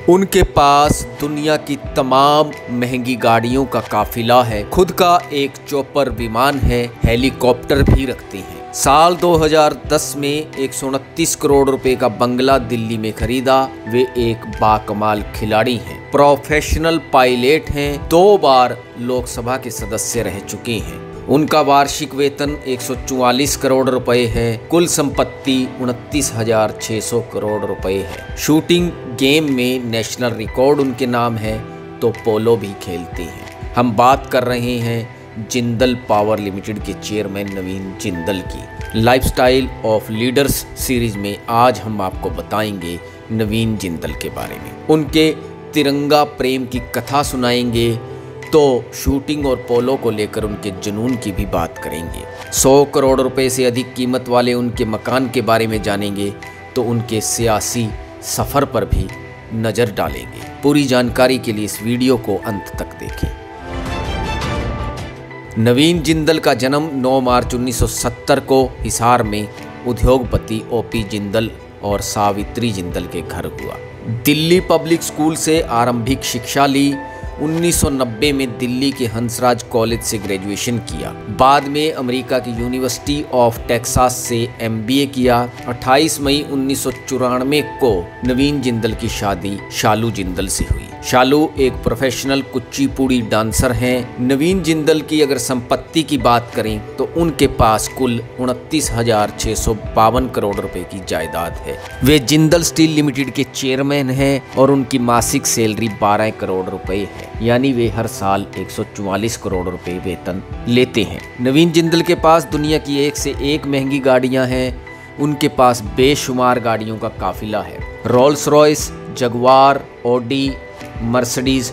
उनके पास दुनिया की तमाम महंगी गाड़ियों का काफिला है, खुद का एक चॉपर विमान है, हेलीकॉप्टर भी रखते हैं। साल 2010 में 129 करोड़ रुपए का बंगला दिल्ली में खरीदा। वे एक बाकमाल खिलाड़ी हैं, प्रोफेशनल पायलट हैं, 2 बार लोकसभा के सदस्य रह चुके हैं। उनका वार्षिक वेतन 144 करोड़ रुपए है। कुल संपत्ति 29,600 करोड़ रुपए है। शूटिंग गेम में नेशनल रिकॉर्ड उनके नाम है, तो पोलो भी खेलते हैं। हम बात कर रहे हैं जिंदल पावर लिमिटेड के चेयरमैन नवीन जिंदल की। लाइफस्टाइल ऑफ लीडर्स सीरीज में आज हम आपको बताएंगे नवीन जिंदल के बारे में। उनके तिरंगा प्रेम की कथा सुनाएंगे, तो शूटिंग और पोलो को लेकर उनके जुनून की भी बात करेंगे। 100 करोड़ रुपए से अधिक कीमत वाले उनके मकान के बारे में जानेंगे, तो उनके सियासी सफ़र पर भी नज़र डालेंगे। पूरी जानकारी के लिए इस वीडियो को अंत तक देखें। नवीन जिंदल का जन्म 9 मार्च 1970 को हिसार में उद्योगपति ओपी जिंदल और सावित्री जिंदल के घर हुआ। दिल्ली पब्लिक स्कूल से आरंभिक शिक्षा ली। 1990 में दिल्ली के हंसराज कॉलेज से ग्रेजुएशन किया। बाद में अमेरिका की यूनिवर्सिटी ऑफ टेक्सास से MBA किया। 28 मई 1994 को नवीन जिंदल की शादी शालू जिंदल से हुई। शालू एक प्रोफेशनल कुचिपुड़ी डांसर हैं। नवीन जिंदल की अगर संपत्ति की बात करें तो उनके पास कुल 29,652 करोड़ रुपए की जायदाद है। वे जिंदल स्टील लिमिटेड के चेयरमैन हैं और उनकी मासिक सैलरी 12 करोड़ रुपए है, यानी वे हर साल 144 करोड़ रुपए वेतन लेते हैं। नवीन जिंदल के पास दुनिया की एक से एक महंगी गाड़ियां हैं। उनके पास बेशुमार गाड़ियों का काफिला है। Rolls Royce, Jaguar, Audi, Mercedes,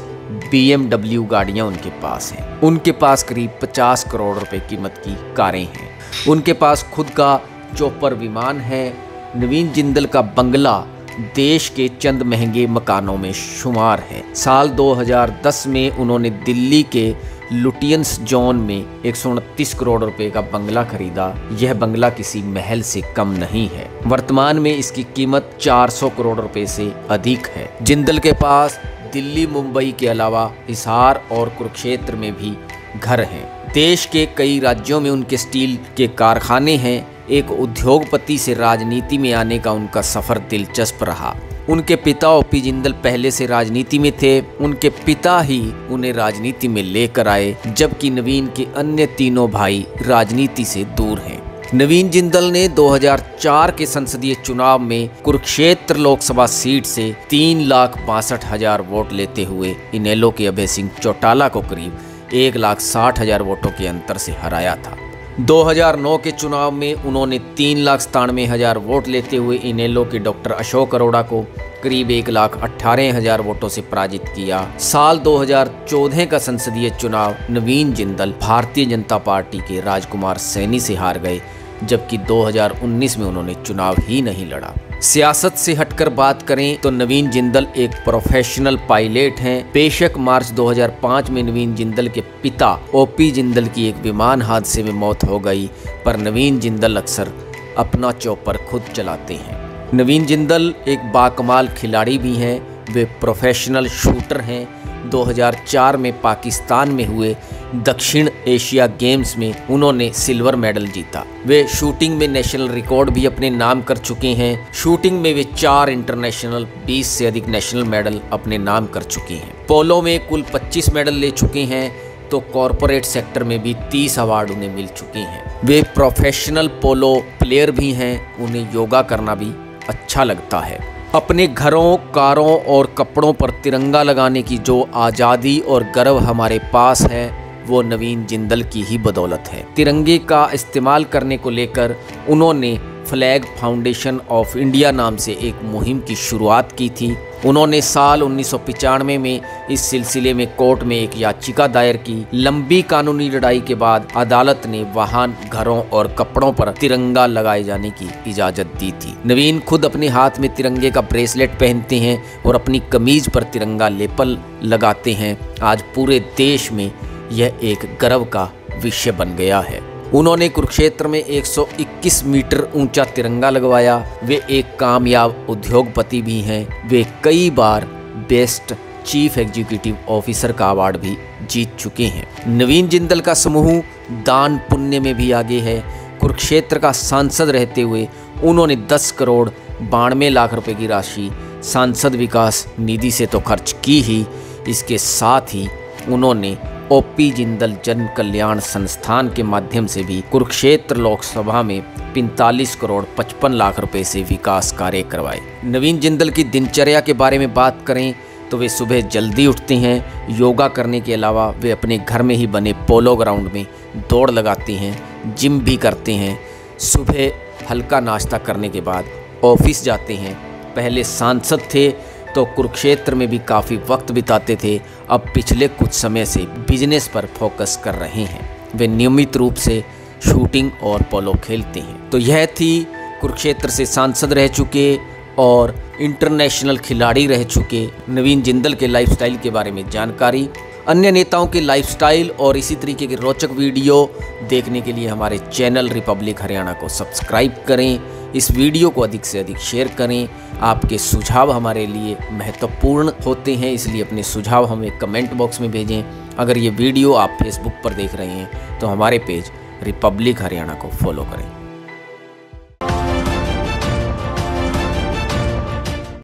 BMW गाड़ियां उनके पास हैं। उनके पास करीब 50 करोड़ रुपए कीमत की कारें हैं। उनके पास खुद का चॉपर विमान है। नवीन जिंदल का बंगला देश के चंद महंगे मकानों में शुमार है। साल 2010 में उन्होंने दिल्ली के लुटियंस जोन में 129 करोड़ रुपए का बंगला खरीदा। यह बंगला किसी महल से कम नहीं है। वर्तमान में इसकी कीमत 400 करोड़ रुपए से अधिक है। जिंदल के पास दिल्ली, मुंबई के अलावा हिसार और कुरुक्षेत्र में भी घर हैं। देश के कई राज्यों में उनके स्टील के कारखाने हैं। एक उद्योगपति से राजनीति में आने का उनका सफर दिलचस्प रहा। उनके पिता ओपी जिंदल पहले से राजनीति में थे। उनके पिता ही उन्हें राजनीति में लेकर आए, जबकि नवीन के अन्य तीनों भाई राजनीति से दूर हैं। नवीन जिंदल ने 2004 के संसदीय चुनाव में कुरुक्षेत्र लोकसभा सीट से 3,62,000 वोट लेते हुए इनेलो के अभय सिंह चौटाला को करीब 1,60,000 वोटों के अंतर से हराया था। 2009 के चुनाव में उन्होंने 3,97,000 वोट लेते हुए इनेलो के डॉक्टर अशोक अरोड़ा को करीब 1,18,000 वोटों से पराजित किया। साल 2014 का संसदीय चुनाव नवीन जिंदल भारतीय जनता पार्टी के राजकुमार सैनी से हार गए, जबकि 2019 में उन्होंने चुनाव ही नहीं लड़ा। सियासत से हटकर बात करें तो नवीन जिंदल एक प्रोफेशनल पायलट हैं। बेशक मार्च 2005 में नवीन जिंदल के पिता ओपी जिंदल की एक विमान हादसे में मौत हो गई, पर नवीन जिंदल अक्सर अपना चॉपर खुद चलाते हैं। नवीन जिंदल एक बाकमाल खिलाड़ी भी हैं। वे प्रोफेशनल शूटर हैं। 2004 में पाकिस्तान में हुए दक्षिण एशिया गेम्स में उन्होंने सिल्वर मेडल जीता। वे शूटिंग में नेशनल रिकॉर्ड भी अपने नाम कर चुके हैं। शूटिंग में वे 4 इंटरनेशनल, 20 से अधिक नेशनल मेडल अपने नाम कर चुके हैं। पोलो में कुल 25 मेडल ले चुके हैं, तो कॉरपोरेट सेक्टर में भी 30 अवार्ड उन्हें मिल चुके हैं। वे प्रोफेशनल पोलो प्लेयर भी हैं। उन्हें योगा करना भी अच्छा लगता है। अपने घरों, कारों और कपड़ों पर तिरंगा लगाने की जो आज़ादी और गर्व हमारे पास है, वो नवीन जिंदल की ही बदौलत है। तिरंगे का इस्तेमाल करने को लेकर उन्होंने फ्लैग फाउंडेशन ऑफ इंडिया नाम से एक मुहिम की शुरुआत की थी। उन्होंने साल 1995 में इस सिलसिले में कोर्ट में एक याचिका दायर की। लंबी कानूनी लड़ाई के बाद अदालत ने वाहन, घरों और कपड़ों पर तिरंगा लगाए जाने की इजाज़त दी थी। नवीन खुद अपने हाथ में तिरंगे का ब्रेसलेट पहनते हैं और अपनी कमीज पर तिरंगा लेपल लगाते हैं। आज पूरे देश में यह एक गर्व का विषय बन गया है। उन्होंने कुरुक्षेत्र में 121 मीटर ऊंचा तिरंगा लगवाया। वे एक कामयाब उद्योगपति भी हैं। वे कई बार बेस्ट चीफ एग्जीक्यूटिव ऑफिसर का अवार्ड भी जीत चुके हैं। नवीन जिंदल का समूह दान पुण्य में भी आगे है। कुरुक्षेत्र का सांसद रहते हुए उन्होंने 10 करोड़ 92 लाख रुपए की राशि सांसद विकास निधि से तो खर्च की ही, इसके साथ ही उन्होंने ओपी जिंदल जन कल्याण संस्थान के माध्यम से भी कुरुक्षेत्र लोकसभा में 45 करोड़ 55 लाख रुपए से विकास कार्य करवाए। नवीन जिंदल की दिनचर्या के बारे में बात करें तो वे सुबह जल्दी उठते हैं। योगा करने के अलावा वे अपने घर में ही बने पोलो ग्राउंड में दौड़ लगाते हैं, जिम भी करते हैं। सुबह हल्का नाश्ता करने के बाद ऑफिस जाते हैं। पहले सांसद थे तो कुरुक्षेत्र में भी काफ़ी वक्त बिताते थे, अब पिछले कुछ समय से बिजनेस पर फोकस कर रहे हैं। वे नियमित रूप से शूटिंग और पोलो खेलते हैं। तो यह थी कुरुक्षेत्र से सांसद रह चुके और इंटरनेशनल खिलाड़ी रह चुके नवीन जिंदल के लाइफस्टाइल के बारे में जानकारी। अन्य नेताओं के लाइफस्टाइल और इसी तरीके के रोचक वीडियो देखने के लिए हमारे चैनल रिपब्लिक हरियाणा को सब्सक्राइब करें। इस वीडियो को अधिक से अधिक शेयर करें। आपके सुझाव हमारे लिए महत्वपूर्ण होते हैं, इसलिए अपने सुझाव हमें कमेंट बॉक्स में भेजें। अगर ये वीडियो आप फेसबुक पर देख रहे हैं तो हमारे पेज रिपब्लिक हरियाणा को फॉलो करें।